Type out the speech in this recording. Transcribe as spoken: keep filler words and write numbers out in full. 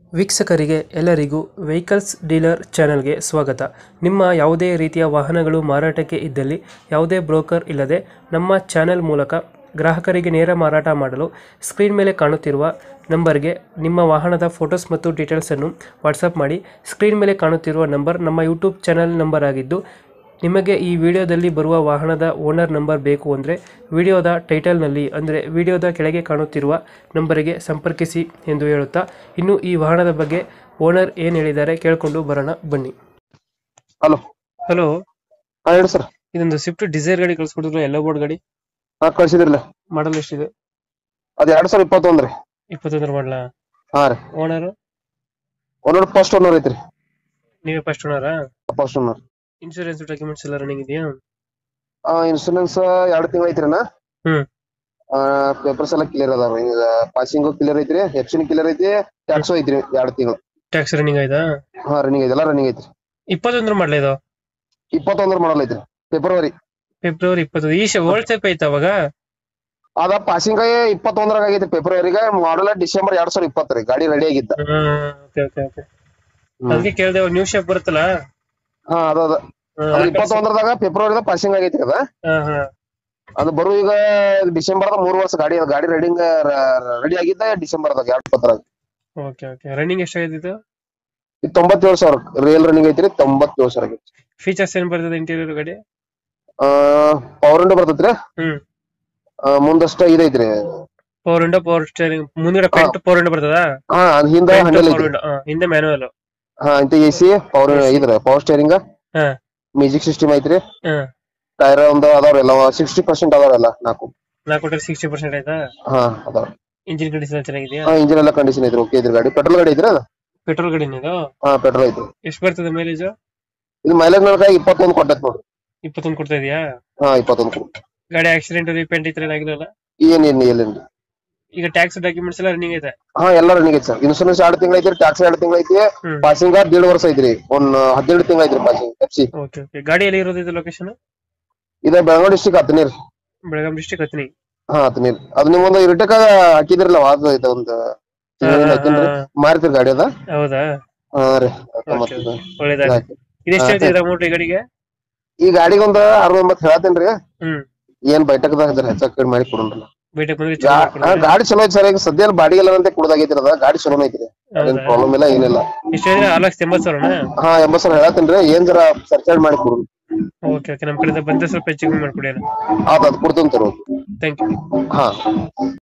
ವೀಕ್ಷಕರಿಗೆ ಎಲ್ಲರಿಗೂ vehicles dealer ಚಾನೆಲ್ಗೆ ಸ್ವಾಗತ. ನಿಮ್ಮ ಯಾವುದೇ ರೀತಿಯ ವಾಹನಗಳು ಮಾರಾಟಕ್ಕೆ ಇದ್ದಲ್ಲಿ ಯಾವುದೇ ಬ್ರೋಕರ್ ಇಲ್ಲದೆ ನಮ್ಮ ಚಾನೆಲ್ ಮೂಲಕ ಗ್ರಾಹಕರಿಗೆ ನೇರ ಮಾರಾಟ ಮಾಡಲು ಸ್ಕ್ರೀನ್ ಮೇಲೆ ಕಾಣುತ್ತಿರುವ ನಂಬರ್ಗೆ ನಿಮ್ಮ ವಾಹನದ ಫೋಟೋಸ್ ಮತ್ತು ಡೀಟೇಲ್ಸನ್ನು ವಾಟ್ಸಪ್ ಮಾಡಿ. ಸ್ಕ್ರೀನ್ ಮೇಲೆ ಕಾಣುತ್ತಿರುವ ನಂಬರ್ ನಮ್ಮ ಯೂಟ್ಯೂಬ್ ಚಾನೆಲ್ ನಂಬರ್ ಆಗಿದ್ದು, ನಿಮಗೆ ಈ ವಿಡಿಯೋದಲ್ಲಿ ಬರುವ ವಾಹನದ ಓನರ್ ನಂಬರ್ ಬೇಕು ಅಂದರೆ ವಿಡಿಯೋದ ಟೈಟಲ್ನಲ್ಲಿ ಅಂದರೆ ವಿಡಿಯೋದ ಕೆಳಗೆ ಕಾಣುತ್ತಿರುವ ನಂಬರಿಗೆ ಸಂಪರ್ಕಿಸಿ ಎಂದು ಹೇಳುತ್ತಾ, ಇನ್ನು ಈ ವಾಹನದ ಬಗ್ಗೆ ಓನರ್ ಏನು ಹೇಳಿದ್ದಾರೆ ಕೇಳಿಕೊಂಡು ಬರೋಣ ಬನ್ನಿ. ಹಲೋ ಹಲೋ, ಹಾ ಹೇಳಿ ಸರ್. ಇದೊಂದು ಸ್ವಿಫ್ಟ್ ಡಿಸೈರ್ ಗಾಡಿ ಕಳಿಸ್ಕೊಡಿದ್ರು, ಎಲ್ಲೋ ಬೋರ್ಡ್ ಗಾಡಿ. ಹಾ ಕಳ್ಸಿದ್ರಲ್ಲ, ಮಾಡಲ್ ಎಷ್ಟಿದೆ? ಅದ್ ಎರಡ್ ಸಾವಿರ ಇಪ್ಪತ್ತೊಂದ್ರಿ. ಇಪ್ಪತ್ತೊಂದರ ಮಾಡಲ. ಹಾ ರೀ. ಓನರ್ ಒಂದೊಂದು ಫಸ್ಟ್ ಓನರ್ ಐತ್ರಿ. ನೀವೇ ಫಸ್ಟ್ ಓನರಾ? First owner. ಇನ್ಶೂರೆನ್ಸ್ ಡಾಕ್ಯುಮೆಂಟ್ಸ್ ಎಲ್ಲ ರನ್ನಿಂಗ್ ಇದೆಯಾ? ಆ ಇನ್ಸೂರೆನ್ಸ್ ಎರಡು ತಿಂಗಳ ಐತ್ರಿನ. ಹ್ಮ್. ಆ ಪೇಪರ್ಸ್ ಎಲ್ಲ ಕ್ಲಿಯರ್ ಅದಾವ. ಈಗ ಪಾಸಿಂಗ್ ಕ್ಲಿಯರ್ ಐತ್ರಿ, ಎಫ್ಸಿನ್ ಕ್ಲಿಯರ್ ಐತಿ, ಟ್ಯಾಕ್ಸ್ ಐತ್ರಿ ಎರಡು ತಿಂಗಳು. ಟ್ಯಾಕ್ಸ್ ರನ್ನಿಂಗ್ ಆಯ್ತಾ? ಹಾ ರನ್ನಿಂಗ್ ಐತಿ, ಎಲ್ಲ ರನ್ನಿಂಗ್ ಐತ್ರಿ. ಇಪ್ಪತ್ತೊಂದರ ಮಾಡಲ ಇದು? ಇಪ್ಪತ್ತೊಂದರ ಮಾಡಲ್ ಐತ್ರಿ, ಫೆಬ್ರವರಿ. ಫೆಬ್ರವರಿ ಇಪ್ಪತ್ತೊಂದು. ಈ ಓಲ್ಡ್ ಟೈಪ್ ಐತ ಅವಾಗ? ಅದ ಪಾಸಿಂಗ್ ಇಪ್ಪತ್ತೊಂದರಾಗ ಆಗೈತಿ ಫೆಬ್ರವರಿಗೆ. ಮಾಡಲ್ ಡಿಸೆಂಬರ್ ಎರಡ್ ಸಾವಿರ ಇಪ್ಪತ್ತರಿ. ಗಾಡಿ ರೆಡಿ ಆಗಿದ್ದ. ಅದಕ್ಕೆ ಕೇಳಿದೆ, ನ್ಯೂ ಶೇಪ್ ಬರುತ್ತಲ್ಲ. ಹಾ ಅದ ಅದ ಇಪ್ಪತ್ತೊಂದರದಾಗ ಫೆಬ್ರವರಿದಾಗ ಪಾಸಿಂಗ್ ಆಗೈತಿ ಅದ. ಅದು ಬರು ಈಗ ಡಿಸೆಂಬರ್ ಮೂರ್ ವರ್ಷ ಗಾಡಿ ಅದ. ಗಾಡಿ ರೆಡಿಂಗ್ ರೆಡಿ ಆಗಿದ್ದ ಡಿಸೆಂಬರ್ದಾಗ ಎರಡ್ ಇಪ್ಪತ್ತರಾಗ. Okay okay. ರನ್ನಿಂಗ್ ಎಷ್ಟಾಗೈತಿ ಇದು? ಇದು ತೊಂಬತ್ತೇಳು ಸಾವಿರ ರಿಯಲ್ ರನ್ನಿಂಗ್ ಐತ್ರಿ. ತೊಂಬತ್ತೇಳು ಸಾವಿರ ಆಗೈತಿ. ಫೀಚರ್ಸ್ ಏನ್ ಬರ್ತದೆ ಇಂಟೀರಿಯರ್ ಗಾಡಿ? ಆ ಪವರ್ ವಿಂಡೋ ಬರ್ತೈತ್ರಿ. ಹ್ಮ್. ಮುಂದಷ್ಟ ಇದೈತ್ರಿ, ಪವರ್ ವಿಂಡೋ, ಪವರ್ ಸ್ಟೀರಿಂಗ್. ಮುಂದ್ಗಡೆ ಫ್ರಂಟ್ ಪವರ್ ವಿಂಡೋ ಬರ್ತದಾ? ಹಾ ಹಿಂದ ಹ್ಯಾಂಡಲ್ ಐತ್ರಿ. ಹಿಂದೆ ಮ್ಯಾನುವಲ್. ಹಾ ಇಂತ ಎಸಿ ಪವರ್ ಇದ್ರ ಪವರ್ ಸ್ಟೀರಿಂಗ್. ಹಾ ಮ್ಯೂಸಿಕ್ ಸಿಸ್ಟಮ್ ಐತ್ರಿ. ಹಾ ಟೈರ್ ಒಂದ್ ಅದಾವ್ರೆಲ್ಲ ಸಿಕ್ಸ್ಟಿ ಪರ್ಸೆಂಟ್ ಅದಾವ್ರೆಲ್ಲ. ನಾಲ್ಕು ನಾಲ್ಕು ಕೊಟ್ಟರೆ ಸಿಕ್ಸ್ಟಿ ಪರ್ಸೆಂಟ್ ಆಯ್ತಾ? ಹಾ ಅದಾವ. ಇಂಜಿನ್ ಕಂಡೀಷನ್ ಚೆನ್ನಾಗಿದೆಯಾ? ಹಾ ಇಂಜಿನ್ ಎಲ್ಲ ಕಂಡೀಷನ್ ಐತ್ರಿ, ಓಕೆ ಐತ್ರಿ. ಗಾಡಿ ಪೆಟ್ರೋಲ್ ಗಾಡಿ ಐತ್ರಿ ಅದು. ಪೆಟ್ರೋಲ್ ಗಾಡಿನ ಇದು? ಹಾ ಪೆಟ್ರೋಲ್ ಐತ್ರಿ. ಎಷ್ಟು ಬರ್ತದೆ ಮೈಲೇಜ್? ಇದು ಮೈಲೇಜ್ ನೋಡ್ಕ ಇಪ್ಪತ್ತೊಂದು ಕೊಟ್ಟೈತಿ ನೋಡ್ರಿ. ಇಪ್ಪತ್ತೊಂದು ಕೊಡ್ತಾ ಇದೆಯಾ? ಹಾ ಇಪ್ಪತ್ತೊಂದು. ಗಾಡಿ ಆಕ್ಸಿಡೆಂಟ್ ರೀಪೇಂಟ್ ಇತ್ರ ಏನಾಗಿರಲ್ಲ? ಏನೇನ್ ಏನೇನ್ರಿ. ಈಗ ಟ್ಯಾಕ್ಸ್ ಡಾಕ್ಯುಮೆಂಟ್ಸ್ ಎಲ್ಲ ರನ್ನಿಂಗ್ ಐತೆ? ಹಾ ಎಲ್ಲ ರನ್ನಿಂಗ್ ಐತಿ ಸರ್. ಇನ್ಸೂರೆನ್ಸ್ ಎರಡು ತಿಂಗಳ ಐತ್ರಿ, ಟ್ಯಾಕ್ಸ್ ಎರಡು ತಿಂಗಳ ಐತಿ, ಪಾಸಿಂಗ್ ದೇಡ್ ವರ್ಷ ಐತ್ರಿ. ಒಂದ್ ಹದಿನೇಳು ತಿಂಗಳ ಐತ್ರಿ ಪಾಸಿಂಗ್ ಎಫ್ಸಿ. Okay okay. ಗಾಡಿ ಎಲ್ಲಿ ಇರೋದು ಇದು ಲೊಕೇಶನ್? ಇದ ಬೆಳಗಾವಿ ಡಿಸ್ಟಿಕ್ ಹತ್ತನೀರ್. ಬೆಳಗಾಂ ಡಿಸ್ಟಿಕ್ ಹತ್ತನಿ. ಹಾ ಹತ್ತನೀರ್. ಅದು ನಿಮ್ಮೊಂದು ಇರ್ಟಕ್ ಹಾಕಿದ್ರಲ್ಲ, ವಾದ ಐತೆ ಒಂದು ಹಾಕಿನ್ರಿ, ಮಾರ್ತಿರಿ ಗಾಡಿ ಅದ. ಹೌದಾ? ಹಾ ರೀ. ಒಳ್ಳೇದಾಯ್ತು. ಇದೆಷ್ಟು ಹೇಳ್ತಿದ್ರ ಅಮೌಂಟ್ ಈ ಗಾಡಿಗೆ? ಈ ಗಾಡಿಗೆ ಒಂದ್ ಅರವತ್ತು ಎಂಬತ್ತು ಹೇಳತ್ತೇನ್ರಿ. ಹ್ಮ್. ಏನ್ ಬೈಟಕ್ದಾಗ ಹೆಚ್ಚ ಕಡಿಮೆ ಮಾಡಿ ಕೊಡೋಣ. ಗಾಡಿ ಗಾಡಿ ಚಲೋ ಐತಿ ಸರ್. ಈಗ ಸದ್ಯ ಬಾಡಿ ಎಲ್ಲ ಅಂತ ಕುಡ್ದಾಗೈತಿ ಅದ. ಗಾಡಿ ಚಲೋ ಐತ್ರಿ, ಏನ್ ಪ್ರಾಬ್ಲಮ್ ಇಲ್ಲ, ಏನಿಲ್ಲ. ಆರು ಲಕ್ಷ ಎಂಬತ್ತು ಸಾವಿರ? ಹಾ ಎಂಬತ್ತು ಸಾವಿರ ಹೇಳತ್ತೇನ್ರಿ. ಏನ್ ಜರ ಸರ್ಚಾರ್ಜ್ ಮಾಡಿ ಕೊಡೋಣ. Okay okay. ನಮ್ ಕಡೆ ಬಂದ್ರೆ ಸ್ವಲ್ಪ ಹೆಚ್ಚಿಗೆ ಮಾಡ್ಕೊಡಿ. ಅದ್ ಅದ್ ಕೊಡ್ತೇನೆ. Thank you. ಹಾ.